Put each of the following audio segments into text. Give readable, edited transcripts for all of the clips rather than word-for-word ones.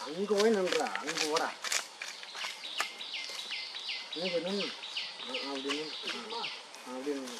அங்கே போய் நின்றா, அங்கே ஓடா, இங்கே நின்று அப்படின்னு அப்படின்னு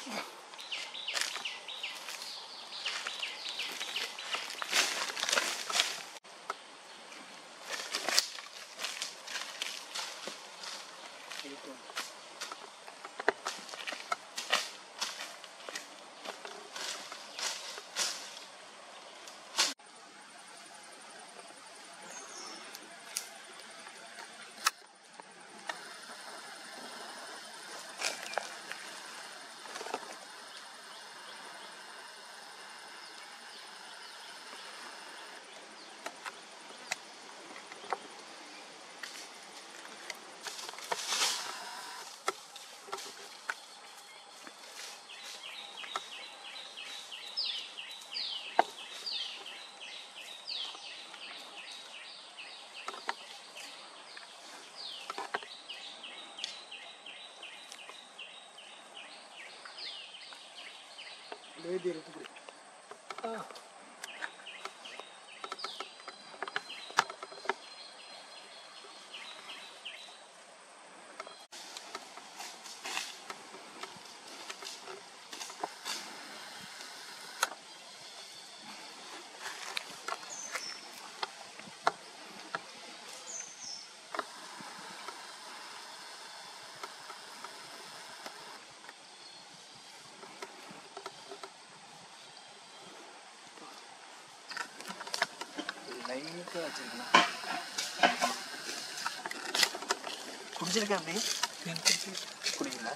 வேதி இருக்குது. குடிச்சிருக்கேன் அப்படி குடிக்கல.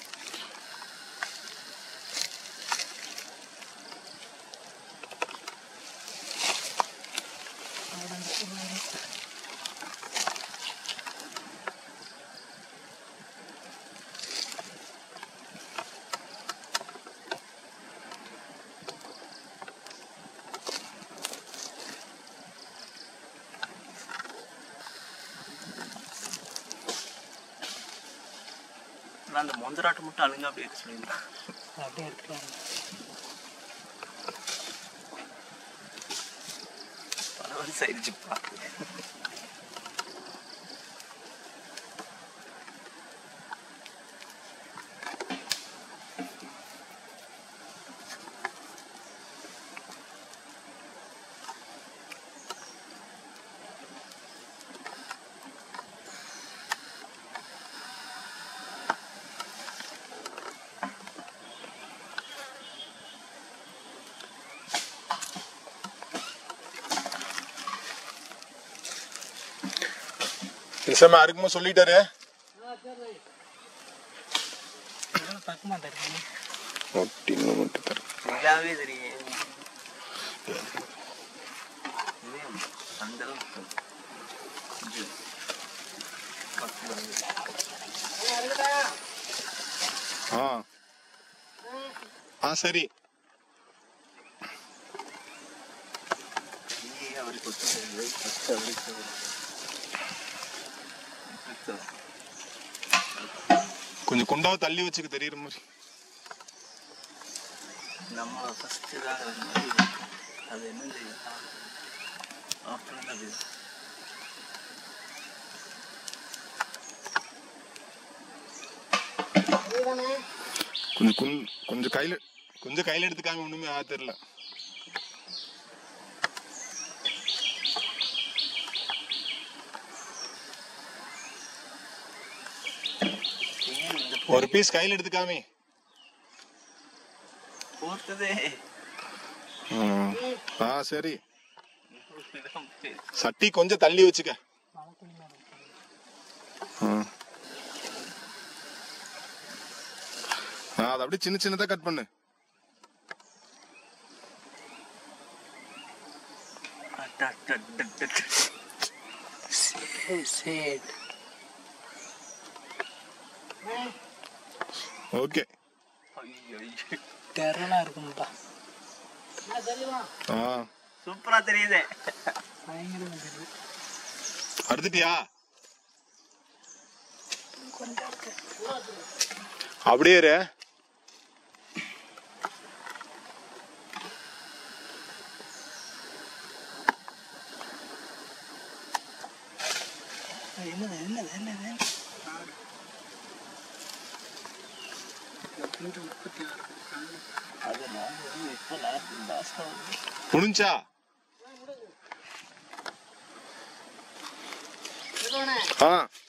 அந்த மொந்தராட்டு மட்டும் அழுங்க அப்படியே இருக்க சொல்லியிருந்தேன். அப்படியே இருக்கலாம். பல வருஷம் ஆயிடுச்சுப்பா. கிருஷ்ணமா இருக்குமோ சொல்லிட்டாரு. சரி கொஞ்சம் குண்டாவை தள்ளி வச்சுக்க தெரியுற மாதிரி. நம்ம ஃபர்ஸ்ட் தான் அது என்ன செய்யும் அப்புறம் அது கொஞ்சம் கையில எடுத்துக்காங்க. ஒண்ணுமே தெரியல. ஒரு பீஸ் கையில எடுத்துக்காமே போர்த்ததே. சரி சட்டி கொஞ்சம் தள்ளி வச்சுக்க. அது அப்படியே சின்ன சின்னதா கட் பண்ணு. ஓகே டெரலா இருக்கும்பா. சூப்பரா தெரியுது. அறுத்துட்டியா? அப்படியே இரு. என்னது என்னது என்னது அது நான் இப்போ லாஸ்ட் முடிஞ்சா ஆ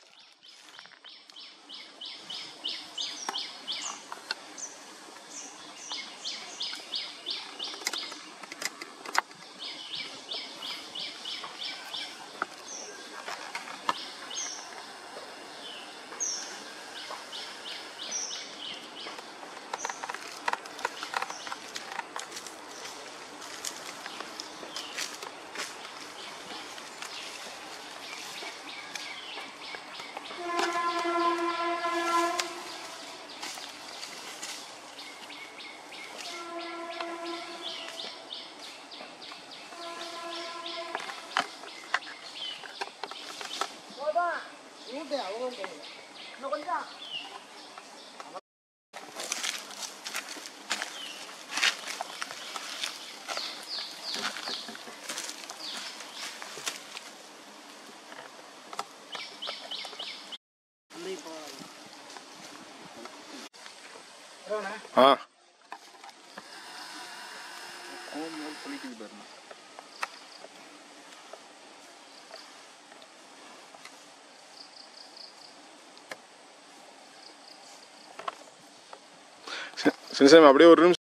ஆ சொல்லிட்டு பாருங்க சின்ன அப்படியே ஒரு நிமிஷம்